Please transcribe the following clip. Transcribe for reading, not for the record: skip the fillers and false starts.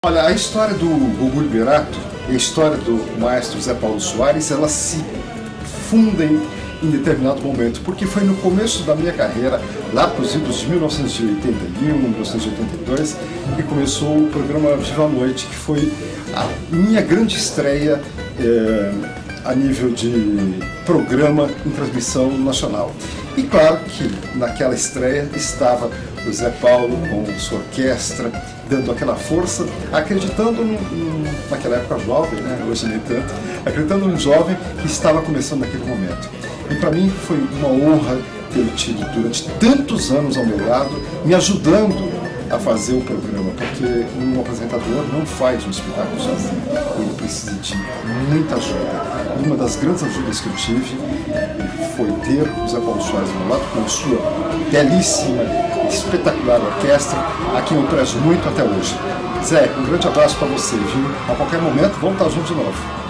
Olha, a história do Gugu Liberato e a história do maestro Zé Paulo Soares, elas se fundem em determinado momento, porque foi no começo da minha carreira, lá para os idos de 1981, 1982, que começou o programa Viva a Noite, que foi a minha grande estreia a nível de programa em transmissão nacional. E claro que naquela estreia estava o Zé Paulo com sua orquestra, dando aquela força, acreditando naquela época jovem, né? Hoje nem tanto, acreditando num jovem que estava começando naquele momento. E para mim foi uma honra ter tido durante tantos anos ao meu lado, me ajudando a fazer o programa, porque um apresentador não faz um espetáculo sozinho, ele precisa de muita ajuda. E uma das grandes ajudas que eu tive foi ter o Zé Paulo Soares ao meu lado, com a sua belíssima, espetacular orquestra, a quem eu prezo muito até hoje. Zé, um grande abraço para você, viu? A qualquer momento, vamos estar juntos de novo.